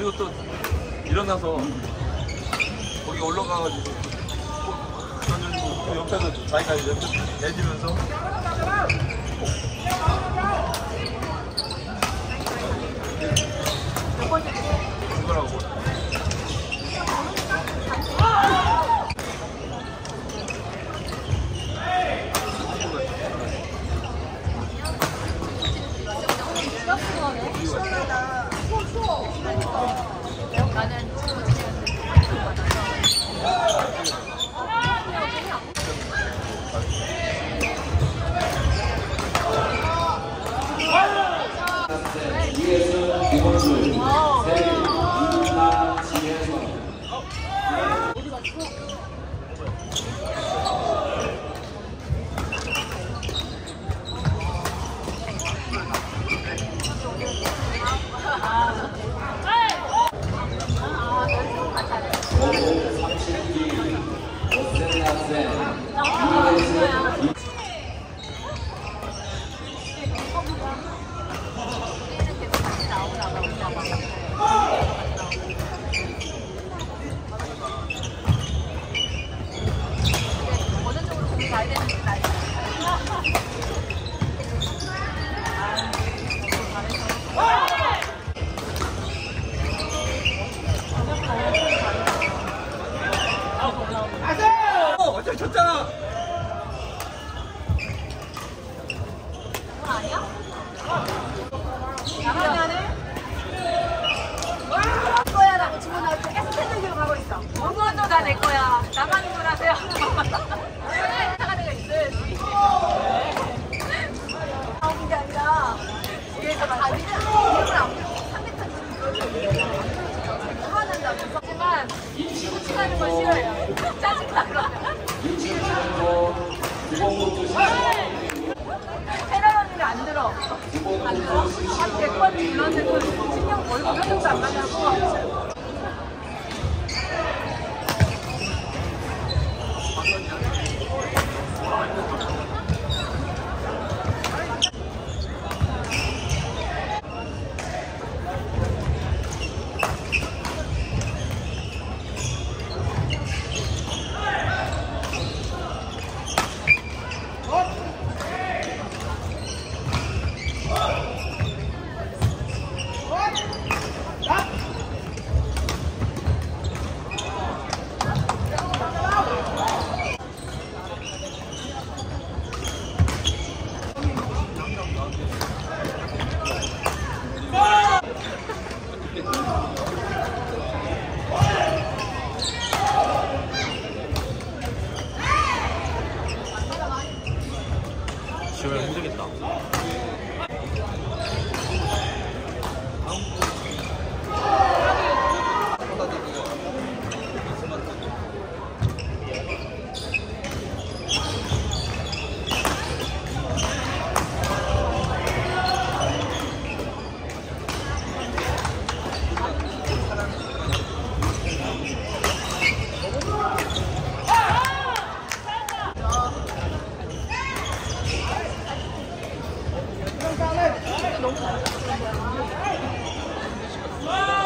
그리고 또 일어나서 거기 올라가가지고 또 옆에서 자기가 옆에 내주면서 그거라고. 어차피 졌잖아. 그거 아니야? 나가면은 내 거야라고 주문하고 계속 팬들기로 가고 있어. 뭐도 다 내 거야. 나가는 거라세요. 나가는 거 있어야지. 나오는 게 아니라 뒤에서 자기는 이름을 안 부르고 3m 화난다면서. 하지만 치가는 걸 싫어해요. 짜증나 그러면. 페라 언니를 안 들어. 안 들어? 한 100번 불렀는데 신경 얼굴 표정도 안 가냐고. 지금 힘들겠다. 너무 잘